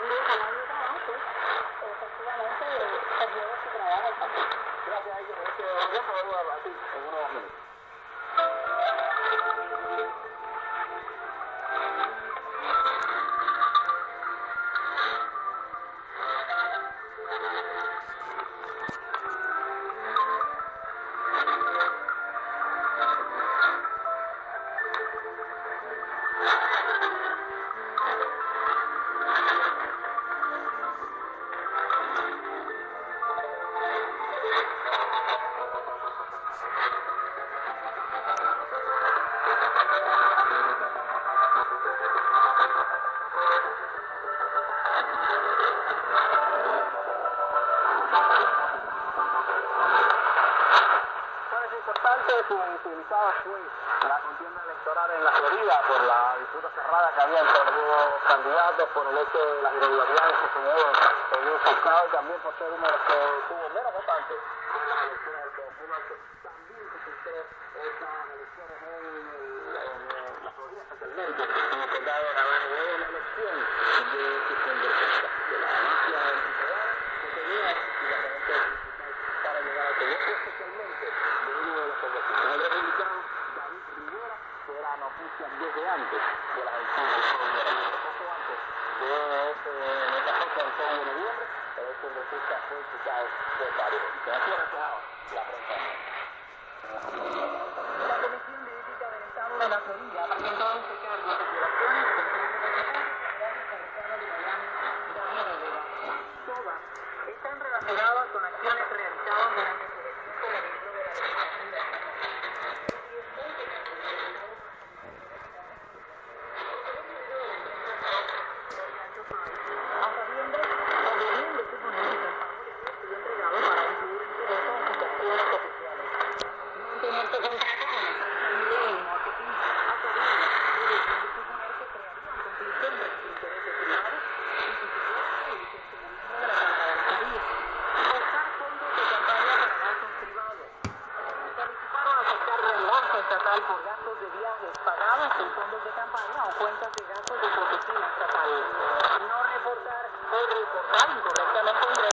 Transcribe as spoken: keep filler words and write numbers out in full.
Luz al año de trabajo, efectivamente se dio de su trabajo también. Gracias a ellos, es que yo puedo así en unos minutos. Finalizada fue la contienda electoral en la Florida por la disputa cerrada que había entre los dos candidatos, por el hecho de las irregularidades que se dieron en un juzgado y también por ser uno de los que tuvo menos votantes en las elecciones del dos mil ocho. También se filtró estas elecciones en, en la Florida, especialmente en el condado de Navarro, de la elección de su congresista, de la mafia empresarial que tenía y la gente para llegar a tener, especialmente de uno de los congresistas, el republicano David Rivera, que era noticia desde antes de las elecciones del jueves de noviembre, poco antes de, ese, de esa fecha del jueves de noviembre, el congresista fue imputado por varios delitos. Así ha reflejado la prensa. La Comisión de Ética del Estado de la Florida presentó once cargos de violaciones contra el representante federal de Miami, Daniel Rivera. Todas están relacionadas con acciones realizadas durante su gestión como miembro de la legislatura. A sabiendas o bien de suponer que el pago le había sido entregado para incluir intereses en sus acciones oficiales. Mantener su contrato con la empresa Milen Marketing a sabiendas o bien de suponer que crearían conflicto entre sus intereses privados y su supuesta y funcionamiento de la Cámara de Alcaldía. Buscar fondos de campaña para gastos privados. Participaron a aceptar reembolso estatal por gastos de viajes pagados en fondos de campaña o cuentas de gastos de su oficina estatal. No reportar o reportar incorrectamente ingresos